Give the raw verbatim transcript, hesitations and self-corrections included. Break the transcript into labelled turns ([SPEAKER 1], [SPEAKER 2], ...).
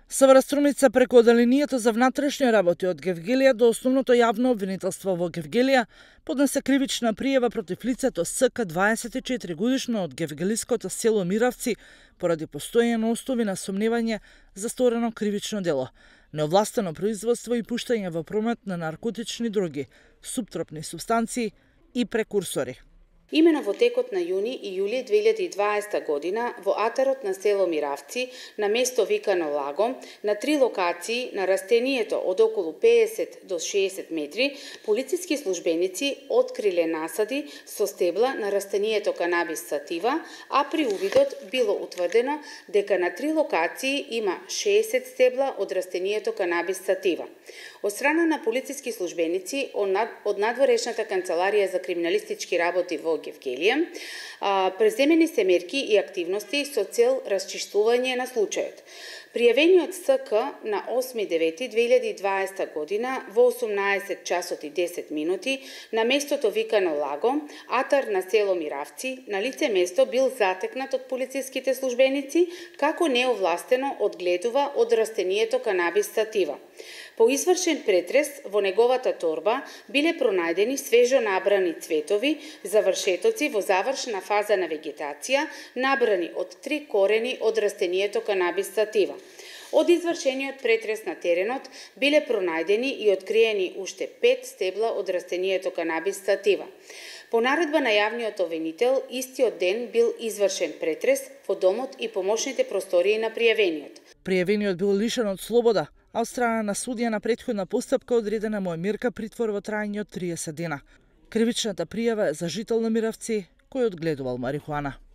[SPEAKER 1] Савара Струмица преку Оделението за внатрешни работи од Гевгелија до Основното јавно обвинителство во Гевгелија поднесе кривична пријава против лицето С К дваесет и четири годишно од гевгелиското село Миравци поради постојано основи на сомневање за сторено кривично дело, неовластено производство и пуштање во промет на наркотични дроги, суптропни супстанции и прекурсори.
[SPEAKER 2] Имено во текот на јуни и јули две илјади и дваесета година во атарот на село Миравци, на место викано Лаго, на три локации на растението од околу педесет до шеесет метри, полициски службеници откриле насади со стебла на растението канабис сатива, а при увидот било утврдено дека на три локации има шеесет стебла од растението канабис сатива. Од страна на полициски службеници од надворешната канцеларија за криминалистички работи во Гевгелија, преземени се мерки и активности со цел расчистување на случајот. Пријавениот С К на осми девети две илјади и дваесета година во осумнаесет часот и десет минути на местото викано Лаго, атар на село Миравци, на лице место бил затекнат од полициските службеници како неовластено одгледува од растението канабис сатива. По извршен претрес во неговата торба биле пронајдени свежо набрани цветови, завршетоци во завршна фаза на вегетација, набрани од три корени од растението канабис сатива. Од извршениот претрес на теренот биле пронајдени и откриени уште пет стебла од растението канабис сатива. По наредба на јавниот обвинител, истиот ден бил извршен претрес во домот и помошните простории на пријавениот.
[SPEAKER 1] Пријавениот бил лишен од слобода, а од страна на судија на претходна постапка одредена му е мерка притвор во трајање од триесет дена. Кривичната пријава е за жител на Миравци кој одгледувал марихуана.